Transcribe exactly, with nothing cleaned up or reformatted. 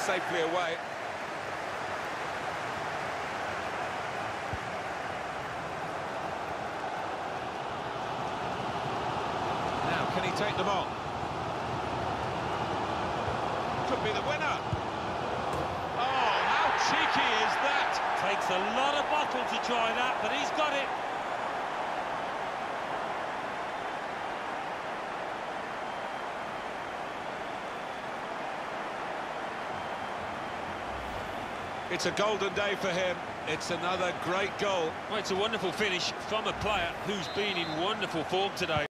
safely away. Now, can he take them on? Could be the winner. Oh, how cheeky is that? Takes a lot of bottle to try that, but he's got it. It's a golden day for him. It's another great goal. Well, it's a wonderful finish from a player who's been in wonderful form today.